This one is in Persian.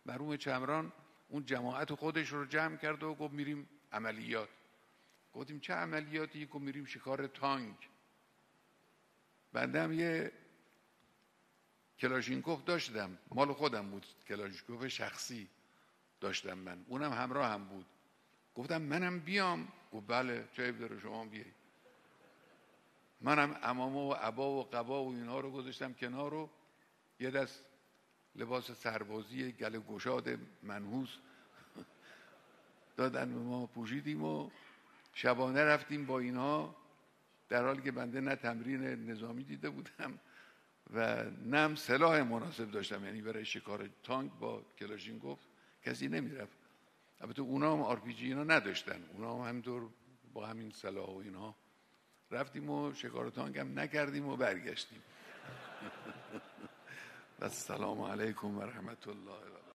مرحوم چمران اون جماعت خودش رو جمع کرد و گفت میریم عملیات. گفتیم چه عملیاتی؟ گفت میریم شکار تانک. بنده هم یه کلاشینکوف داشتم، مال خودم بود، کلاشینکوف شخصی داشتم من، اونم همراه هم بود. گفتم منم بیام؟ گفت بله چه عیب داره شما بیایی. منم عمامه و عبا و قبا و اینها رو گذاشتم کنار و یه دست لباس سربازی گله گشاد منحوس دادن به ما، پوشیدیم و شبانه رفتیم با اینها، در حالی که بنده نه تمرین نظامی دیده بودم و نه هم سلاح مناسب داشتم، یعنی برای شکار تانک با کلاشینکوف کسی نمیرفت. البته اونا هم آرپیجی اینا نداشتن، اونا هم همینطور با همین سلاح و اینها رفتیم و شکار تانک هم نکردیم و برگشتیم. السلام علیکم و رحمت الله.